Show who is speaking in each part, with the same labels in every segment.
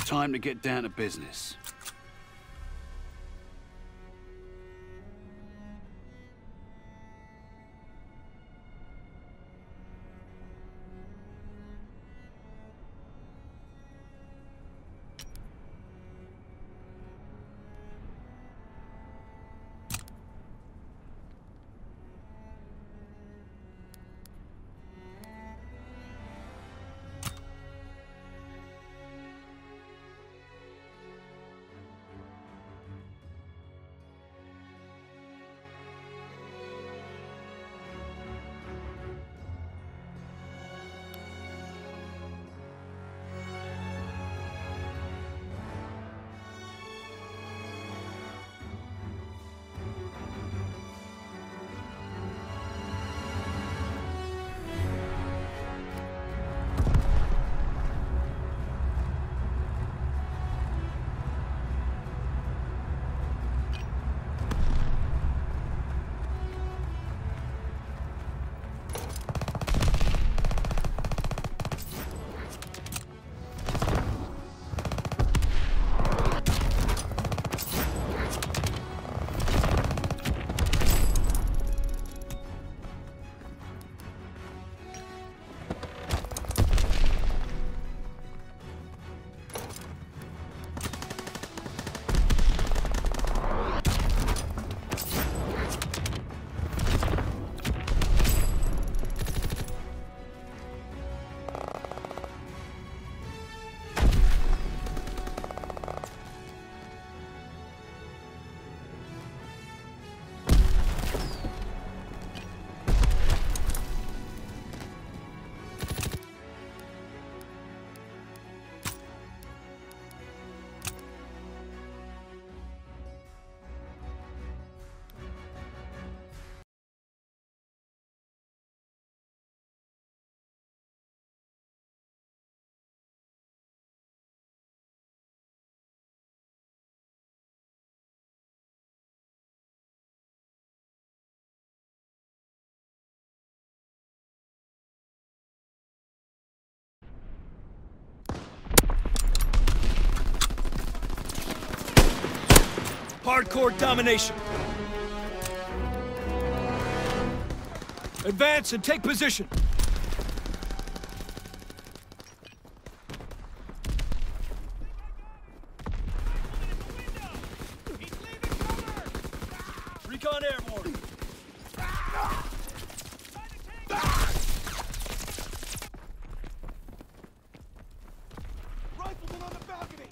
Speaker 1: Time to get down to business.
Speaker 2: Hardcore domination. Advance and take position. Recon airborne.
Speaker 3: Rifleman on the balcony.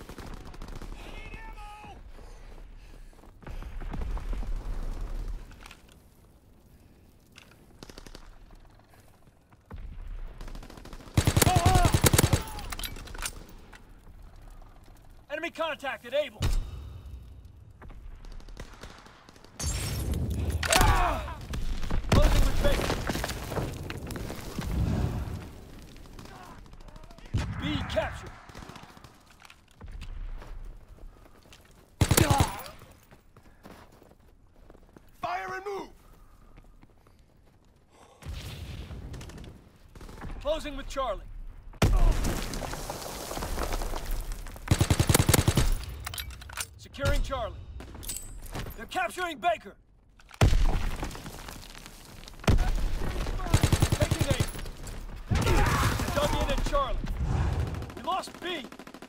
Speaker 2: Enemy contacted, Able. Closing with Baker. B captured.
Speaker 3: Fire and move.
Speaker 2: Closing with Charlie. Securing Charlie. They're capturing Baker. Taking A. Dug in at Charlie. We lost B.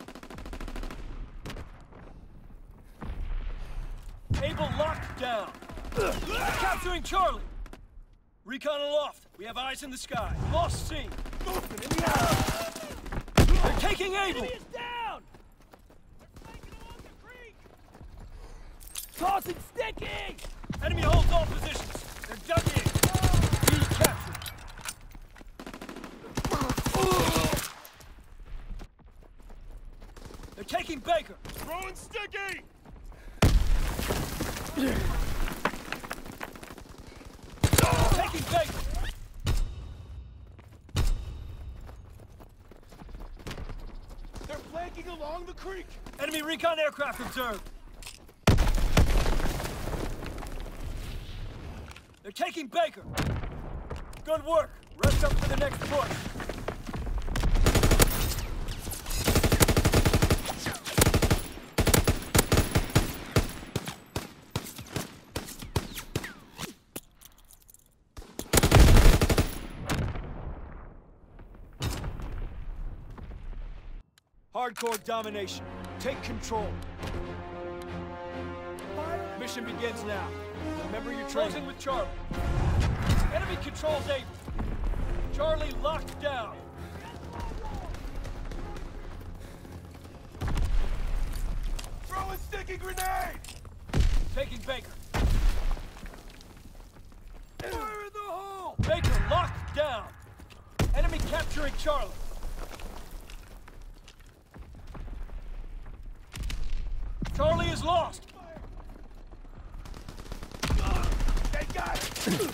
Speaker 2: Able locked down. They're capturing Charlie. Recon aloft. We have eyes in the sky. Lost C.
Speaker 3: Movement in the air.
Speaker 2: They're taking Able.
Speaker 3: Enemy is down. They're flanking along the creek. Tossing sticky.
Speaker 2: Enemy holds all positions. They're dug in. B captured. They're taking Baker.
Speaker 3: Throwing sticky.
Speaker 2: Taking Baker.
Speaker 3: They're flanking along the creek.
Speaker 2: Enemy recon aircraft observed. They're taking Baker. Good work. Rest up for the next push. Hardcore domination. Take control. Mission begins now. Remember your training. Closing with Charlie. Enemy controls Able. Charlie locked down.
Speaker 3: Throw a sticky grenade!
Speaker 2: Taking Baker.
Speaker 3: Fire in the hole!
Speaker 2: Baker locked down. Enemy capturing Charlie. Charlie is lost.
Speaker 3: They got it!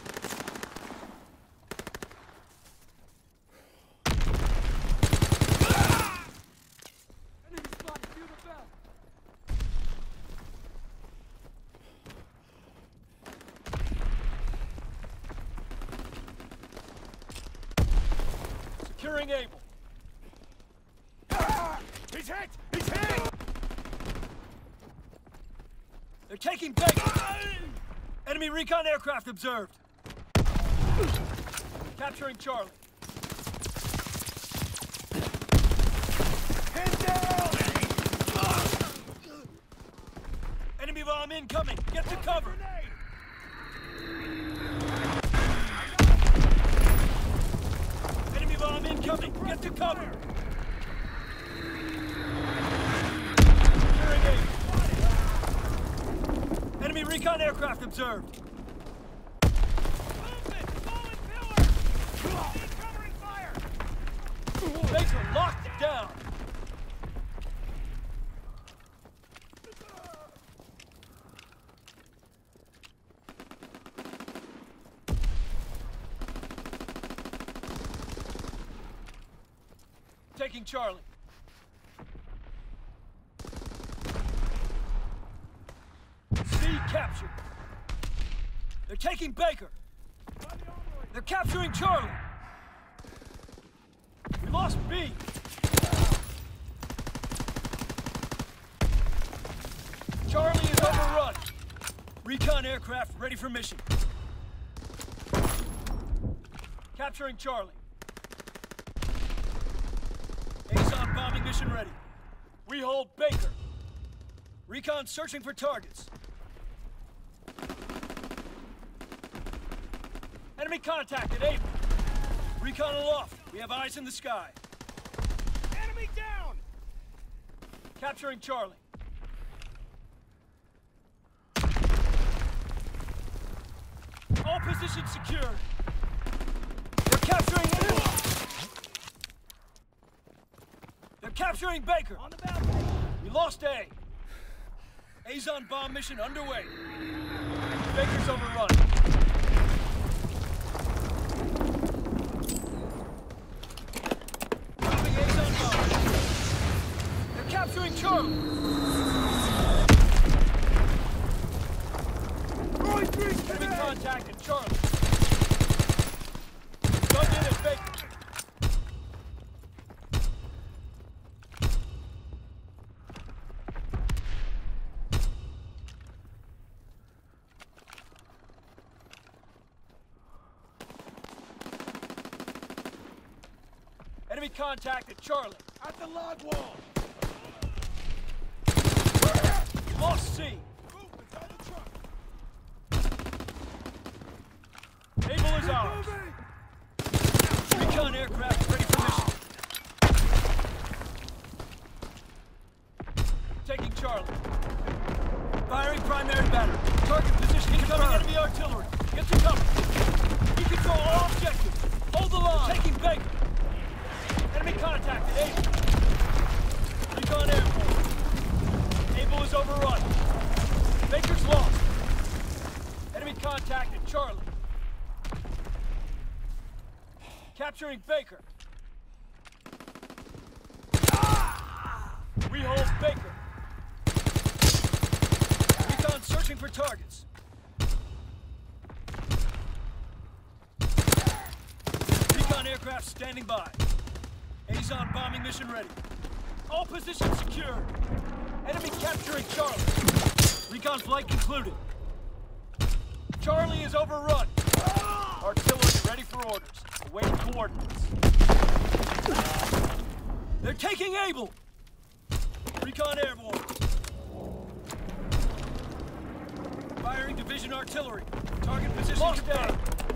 Speaker 3: Enemy spotted, view the back.
Speaker 2: Securing Able.
Speaker 3: He's hit! He's hit!
Speaker 2: They're taking Baker. Enemy recon aircraft observed. Capturing Charlie.
Speaker 3: Pin down!
Speaker 2: Enemy bomb incoming. Get to cover. Enemy bomb incoming. Get to cover. Securing Able. Enemy recon aircraft observed.
Speaker 3: Movement! Fallen pillar! Covering fire!
Speaker 2: Baker locked down. Taking Charlie. C captured. They're taking Baker. They're capturing Charlie. We lost B. Charlie is overrun. Recon aircraft ready for mission. Capturing Charlie. Azon bombing mission ready. We hold Baker. Recon searching for targets. Enemy contacted, Able. Recon aloft. We have eyes in the sky.
Speaker 3: Enemy down!
Speaker 2: Capturing Charlie. All positions secured. They're capturing Able. They're capturing Baker.
Speaker 3: On the balcony!
Speaker 2: We lost A. Azon bomb mission underway. Baker's overrun. Dropping Azon bomb. They're capturing Charlie. Enemy contacted Charlie. Dug in at Baker. Enemy contacted Charlie.
Speaker 3: At the log wall!
Speaker 2: Lost C.
Speaker 3: Move inside the truck!
Speaker 2: Able is ours. Recon aircraft ready for mission. Taking Charlie. Firing primary battery. Target position incoming enemy artillery. Get to cover. You control all objectives. Hold the line. Taking Baker. Enemy contacted. Able. Recon airport. Able is overrun. Baker's lost. Enemy contacted. Charlie. Capturing Baker. We hold Baker. Recon searching for targets. Recon aircraft standing by. Azon bombing mission ready. All positions secured. Enemy capturing Charlie. Recon flight concluded. Charlie is overrun. Artillery ready for orders. Awaiting coordinates. They're taking Able! Recon airborne. Firing division artillery. Target position confirmed.